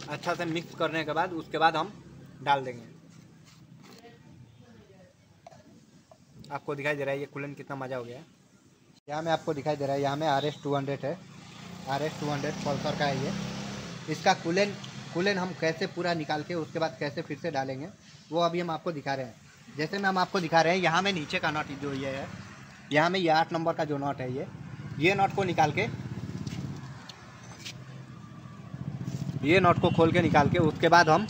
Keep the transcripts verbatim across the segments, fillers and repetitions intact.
अच्छा से मिक्स करने के बाद उसके बाद हम डाल देंगे। आपको दिखाई दे रहा है ये कूलेंट कितना मज़ा हो गया है। यहाँ में आपको दिखाई दे रहा है, यहाँ में आर एस टू हंड्रेड है, R S two hundred Pulsar का है ये। इसका कूलेंट कूलेंट हम कैसे पूरा निकाल के उसके बाद कैसे फिर से डालेंगे वो अभी हम आपको दिखा रहे हैं। जैसे में हम आपको दिखा रहे हैं, यहाँ में नीचे का नट जो ये है, यहाँ में ये आठ नंबर का जो नट है, ये ये नट को निकाल के, ये नट को खोल के निकाल के उसके बाद हम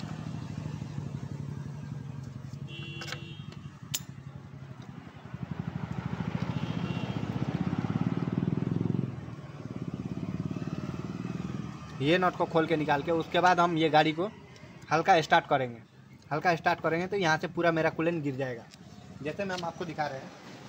ये नट को खोल के निकाल के उसके बाद हम ये गाड़ी को हल्का स्टार्ट करेंगे। हल्का स्टार्ट करेंगे तो यहाँ से पूरा मेरा कूलेंट गिर जाएगा। जैसे में हम आपको दिखा रहे हैं,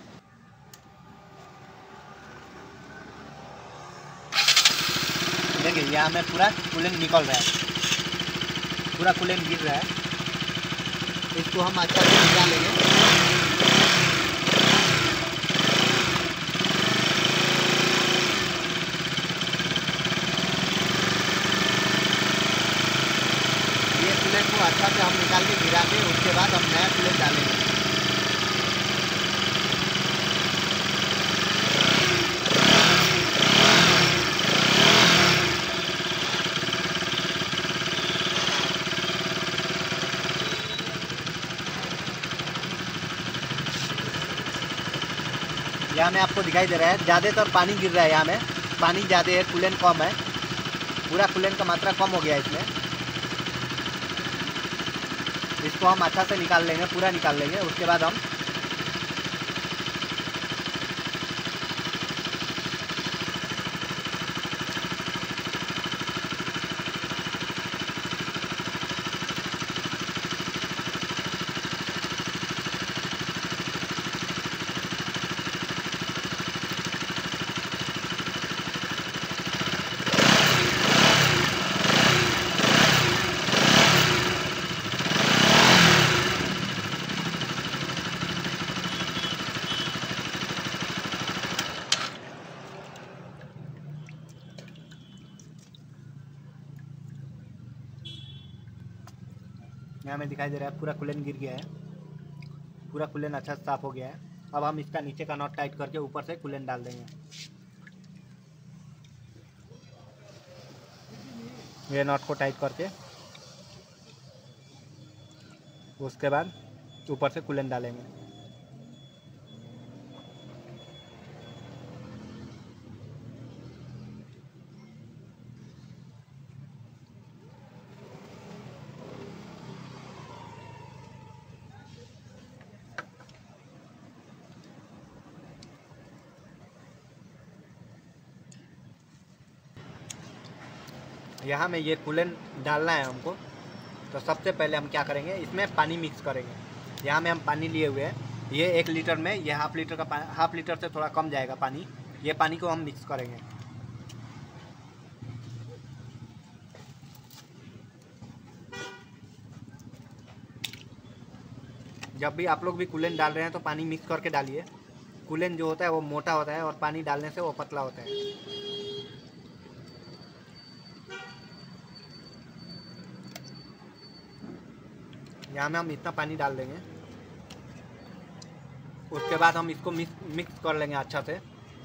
देखिए यहाँ में पूरा कूलेंट निकल रहा है, पूरा कूलेंट गिर रहा है। इसको हम अच्छा से निकालेंगे। ये कूलेंट को अच्छा से हम निकाल के गिरा के उसके बाद हम नया कूलेंट डालेंगे। यहाँ में आपको दिखाई दे रहा है ज़्यादातर पानी गिर रहा है, यहाँ में पानी ज़्यादा है, कूलेंट कम है, पूरा कूलेंट का मात्रा कम हो गया है इसमें। इसको हम अच्छा से निकाल लेंगे, पूरा निकाल लेंगे। उसके बाद हम यहाँ में दिखाई दे रहा है पूरा कूलेंट गिर गया है, पूरा कूलेंट अच्छा से साफ हो गया है। अब हम इसका नीचे का नट टाइट करके ऊपर से कूलेंट डाल देंगे। ये नट को टाइट करके उसके बाद ऊपर से कूलेंट डालेंगे। यहाँ में ये कूलेंट डालना है हमको, तो सबसे पहले हम क्या करेंगे, इसमें पानी मिक्स करेंगे। यहाँ में हम पानी लिए हुए हैं, ये एक लीटर में ये हाफ लीटर का हाफ लीटर से थोड़ा कम जाएगा पानी। ये पानी को हम मिक्स करेंगे। जब भी आप लोग भी कूलेंट डाल रहे हैं तो पानी मिक्स करके डालिए। कूलेंट जो होता है वो मोटा होता है और पानी डालने से वो पतला होता है। यहाँ में हम इतना पानी डाल देंगे। उसके बाद हम इसको मिक्स मिक्स कर लेंगे अच्छा से।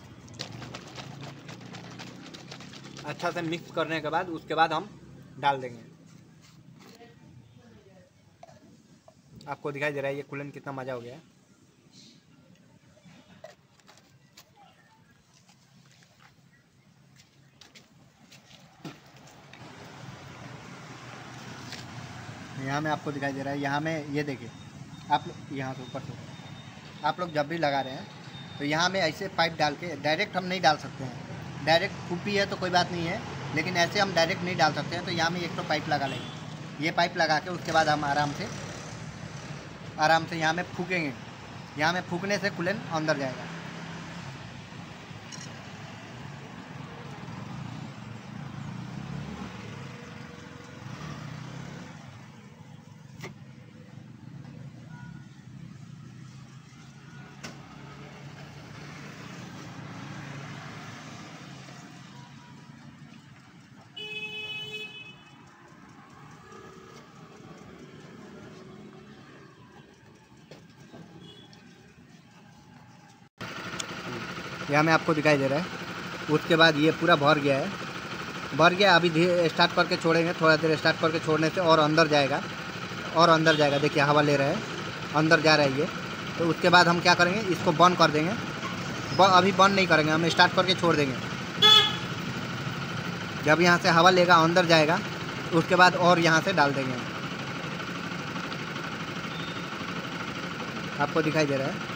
अच्छा से मिक्स करने के बाद उसके बाद हम डाल देंगे। आपको दिखाई दे रहा है ये कूलेंट कितना मज़ा हो गया है। यहाँ में आपको दिखाई दे रहा है, यहाँ में ये देखिए आप लोग, यहाँ से ऊपर से आप लोग जब भी लगा रहे हैं तो यहाँ में ऐसे पाइप डाल के, डायरेक्ट हम नहीं डाल सकते हैं। डायरेक्ट खुपी है तो कोई बात नहीं है, लेकिन ऐसे हम डायरेक्ट नहीं डाल सकते हैं। तो यहाँ में एक तो पाइप लगा लेंगे। ये पाइप लगा के उसके बाद हम आराम से आराम से यहाँ में फूकेंगे। यहाँ में फूकने से कूलेंट अंदर जाएगा। यहाँ में आपको दिखाई दे रहा है। उसके बाद ये पूरा भर गया है, भर गया। अभी धीरे स्टार्ट करके छोड़ेंगे, थोड़ा देर स्टार्ट करके छोड़ने से और अंदर जाएगा और अंदर जाएगा। देखिए हवा ले रहा है, अंदर जा रहा है ये। तो उसके बाद हम क्या करेंगे, इसको बंद कर देंगे। ब, अभी बंद नहीं करेंगे, हम स्टार्ट करके छोड़ देंगे। जब यहाँ से हवा लेगा अंदर जाएगा, उसके बाद और यहाँ से डाल देंगे। आपको दिखाई दे रहा है।